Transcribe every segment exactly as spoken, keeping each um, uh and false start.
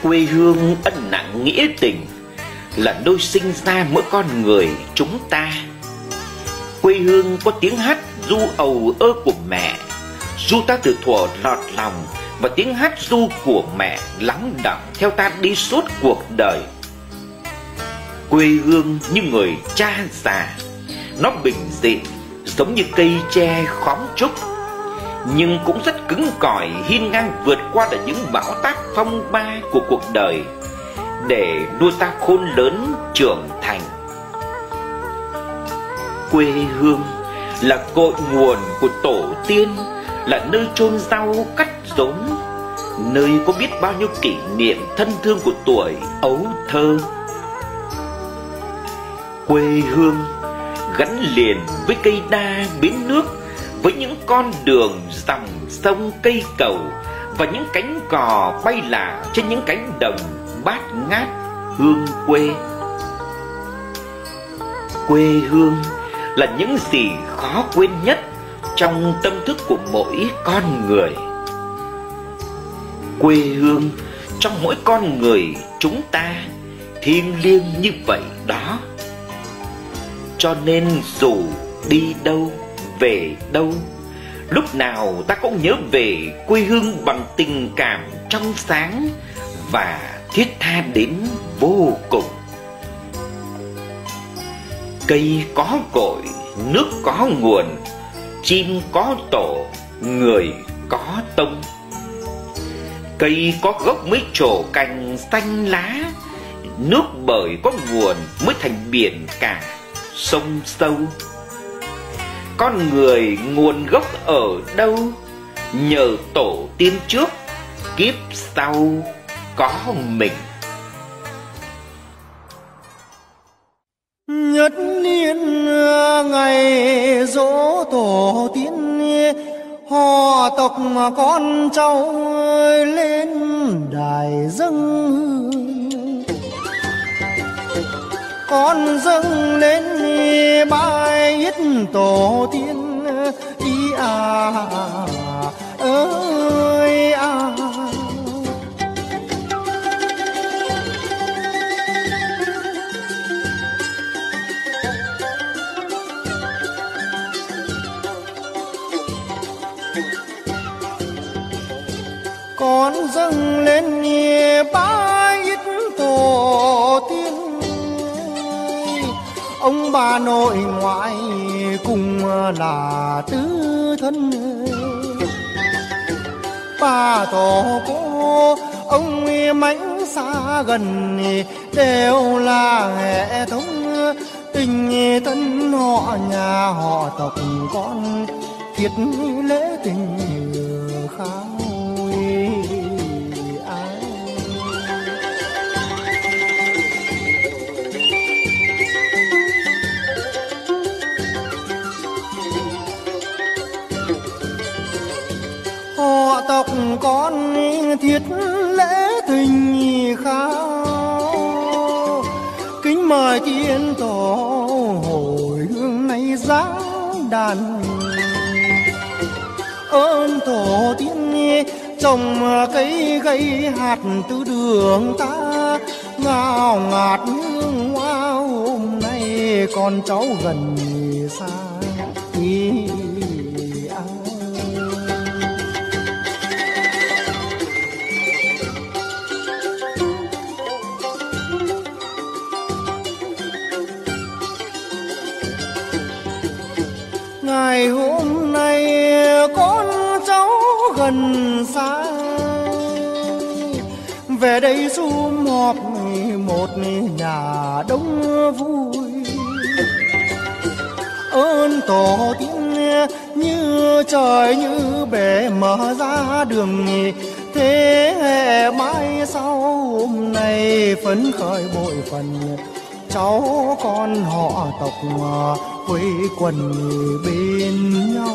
Quê hương ân nặng nghĩa tình, là nơi sinh ra mỗi con người chúng ta. Quê hương có tiếng hát ru ầu ơ của mẹ, ru ta từ thuở lọt lòng, và tiếng hát ru của mẹ lắng đọng theo ta đi suốt cuộc đời. Quê hương như người cha già, nó bình dị giống như cây tre khóm trúc, nhưng cũng rất cứng cỏi, hiên ngang vượt qua được những bão táp phong ba của cuộc đời, để nuôi ta khôn lớn trưởng thành. Quê hương là cội nguồn của tổ tiên, là nơi chôn rau cắt rốn, nơi có biết bao nhiêu kỷ niệm thân thương của tuổi ấu thơ. Quê hương gắn liền với cây đa bến nước, với những con đường dòng sông cây cầu, và những cánh cò bay lả trên những cánh đồng bát ngát hương quê. Quê hương là những gì khó quên nhất trong tâm thức của mỗi con người. Quê hương trong mỗi con người chúng ta thiêng liêng như vậy đó. Cho nên dù đi đâu về đâu, lúc nào ta cũng nhớ về quê hương bằng tình cảm trong sáng và thiết tha đến vô cùng. Cây có cội, nước có nguồn, chim có tổ, người có tông. Cây có gốc mới trổ cành xanh lá, nước bởi có nguồn mới thành biển cả sông sâu. Con người nguồn gốc ở đâu? Nhờ tổ tiên trước, kiếp sau có mình. Nhất niên ngày giỗ tổ tiên, họ tộc con cháu lên đài dâng. Con dâng lên bài ít tổ tiên, ý à ơi à. Con dâng lên bài ít tổ tiên, ông bà nội ngoại cùng là tứ thân. Bà tổ cô ông mánh xa gần đều là hệ thống tình thân, họ nhà họ tộc con thiết lễ tình khao. Họ tộc con thiết lễ tình khao, kính mời tiên tổ hồi hương này dáng đàn. Ơn tổ tiên trồng cây gây hạt từ đường ta, ngào ngạt hương hoa hôm nay con cháu gần xa. Ý ngày hôm nay con cháu gần xa, về đây sum họp một nhà đông vui. Ơn tổ tiên như trời như bể mở ra đường, thế hệ mai sau hôm nay phấn khởi bội phần. Cháu con họ tộc quây quần bên nhau.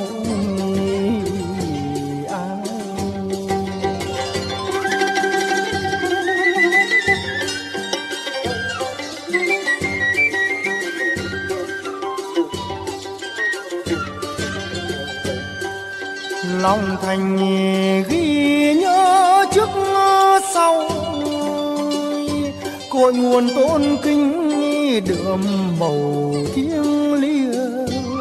Lòng thành ghi nhớ trước sau, cội nguồn tôn kính đượm màu thiêng liêng.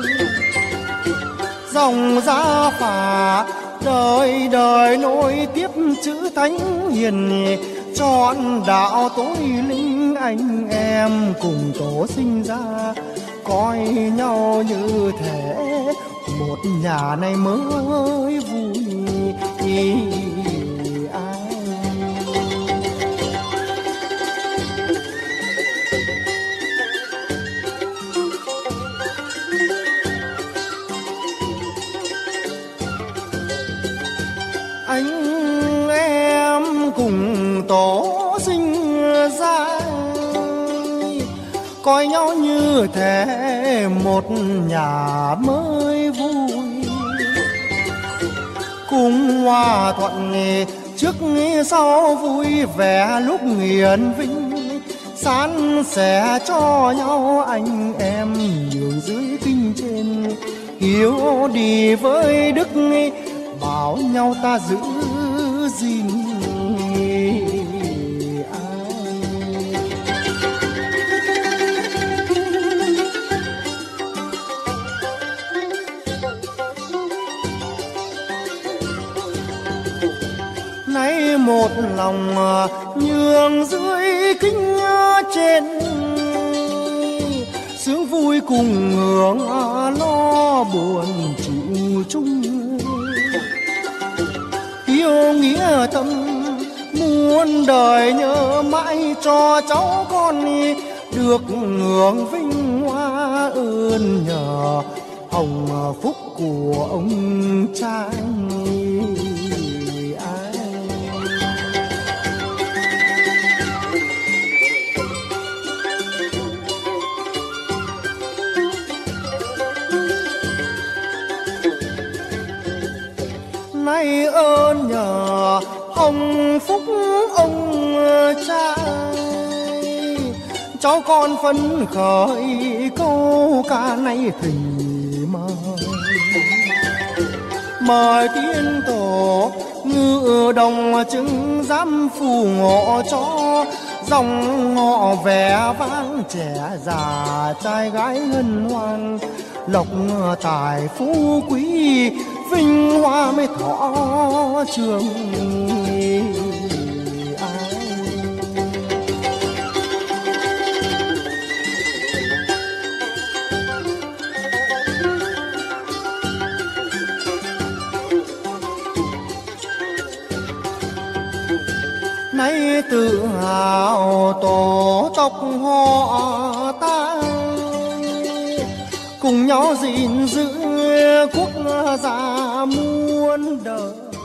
Dòng gia phả đời đời nối tiếp chữ thánh hiền, trọn đạo tối linh anh em cùng tổ sinh ra, coi nhau như thể một nhà này mới vui ai. Anh em cùng tổ sinh ra, coi nhau như thể một nhà mới vui, cùng hòa thuận trước sau vui vẻ lúc hiền vinh, san sẻ cho nhau anh em nhiều dưới kinh trên, hiếu đi với đức bảo nhau ta giữ gìn ai. Nay một lòng nhường dưới kính trên, sướng vui cùng hưởng lo buồn chịu chung, yêu nghĩa tâm muôn đời nhớ mãi cho cháu con được hưởng vinh hoa ơn nhờ hồng phúc của ông cha ai. Nay ơn nhờ hồng phúc ông cha, cháu con phấn khởi câu ca này thỉnh mời. Mời tiên tổ ngự đồng chứng giám phù ngộ cho, dòng họ vẻ vang trẻ già trai gái hân hoan, lộc tài phú quý vinh hoa mới thọ trường ai. Nay tự hào tổ tộc họ ta, cùng nhau gìn giữ quốc gia muôn đời.